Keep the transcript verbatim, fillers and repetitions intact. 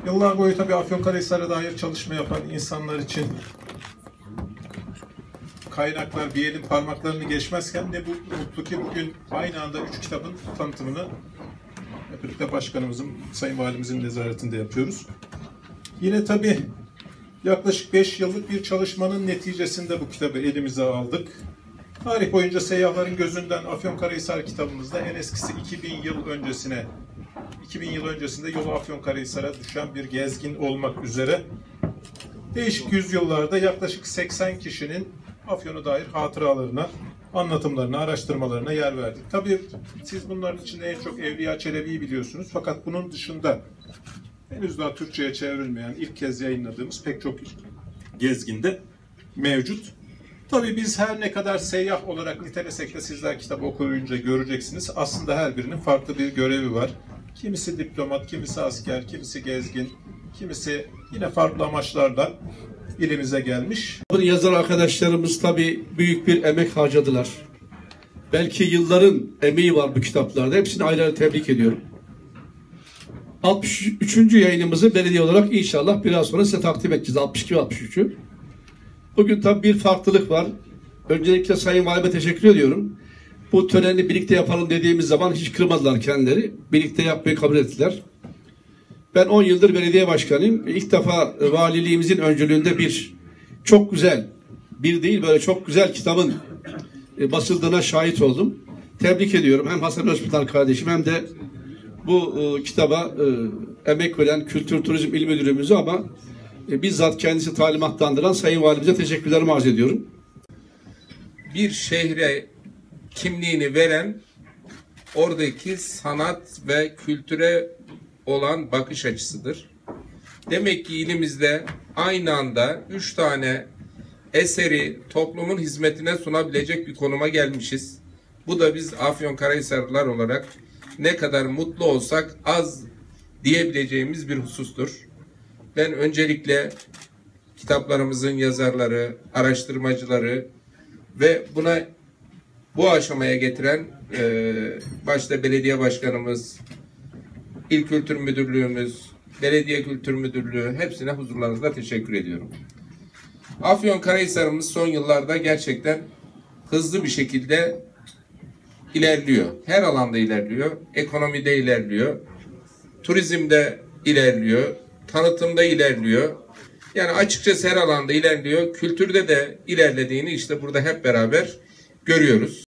Yıllar boyu tabii Afyonkarahisar'a dair çalışma yapan insanlar için kaynaklar bir elin parmaklarını geçmezken ne bu mutlu ki bugün aynı anda üç kitabın tanıtımını hep birlikte başkanımızın, Sayın Valimizin nezaretinde yapıyoruz. Yine tabii yaklaşık beş yıllık bir çalışmanın neticesinde bu kitabı elimize aldık. Tarih boyunca seyyahların gözünden Afyonkarahisar kitabımızda en eskisi iki bin yıl öncesine, iki bin yıl öncesinde yolu Afyonkarahisar'a düşen bir gezgin olmak üzere değişik yüzyıllarda yaklaşık seksen kişinin Afyon'a dair hatıralarına, anlatımlarına, araştırmalarına yer verdik. Tabii siz bunların içinde en çok Evliya Çelebi'yi biliyorsunuz. Fakat bunun dışında henüz daha Türkçe'ye çevrilmeyen, ilk kez yayınladığımız pek çok gezginde mevcut. Tabii biz her ne kadar seyyah olarak nitelesek de sizler kitabı okuyunca göreceksiniz. Aslında her birinin farklı bir görevi var. Kimisi diplomat, kimisi asker, kimisi gezgin, kimisi yine farklı amaçlarla ilimize gelmiş. Yazar arkadaşlarımız tabii büyük bir emek harcadılar. Belki yılların emeği var bu kitaplarda. Hepsini ayrı ayrı tebrik ediyorum. altmış üçüncü yayınımızı belediye olarak inşallah biraz sonra size takdim edeceğiz. altmış iki ve altmış üçü. Bugün tabii bir farklılık var. Öncelikle Sayın Valime teşekkür ediyorum. Bu töreni birlikte yapalım dediğimiz zaman hiç kırmadılar kendileri. Birlikte yapmayı kabul ettiler. Ben on yıldır belediye başkanıyım. İlk defa valiliğimizin öncülüğünde bir çok güzel, bir değil böyle çok güzel kitabın basıldığına şahit oldum. Tebrik ediyorum hem Hasan Özpınar kardeşim hem de bu e, kitaba e, emek veren Kültür Turizm İl Müdürümüzü ama e, bizzat kendisi talimatlandıran Sayın Valimize teşekkürlerimi arz ediyorum. Bir şehre kimliğini veren oradaki sanat ve kültüre olan bakış açısıdır. Demek ki ilimizde aynı anda üç tane eseri toplumun hizmetine sunabilecek bir konuma gelmişiz. Bu da biz Afyonkarahisarlılar olarak ne kadar mutlu olsak az diyebileceğimiz bir husustur. Ben öncelikle kitaplarımızın yazarları, araştırmacıları ve buna bu aşamaya getiren e, başta belediye başkanımız, İl Kültür Müdürlüğümüz, Belediye Kültür Müdürlüğü hepsine huzurlarınızda teşekkür ediyorum. Afyonkarahisar'ımız son yıllarda gerçekten hızlı bir şekilde ilerliyor. Her alanda ilerliyor. Ekonomide ilerliyor. Turizmde ilerliyor. Tanıtımda ilerliyor. Yani açıkçası her alanda ilerliyor. Kültürde de ilerlediğini işte burada hep beraber görüyoruz.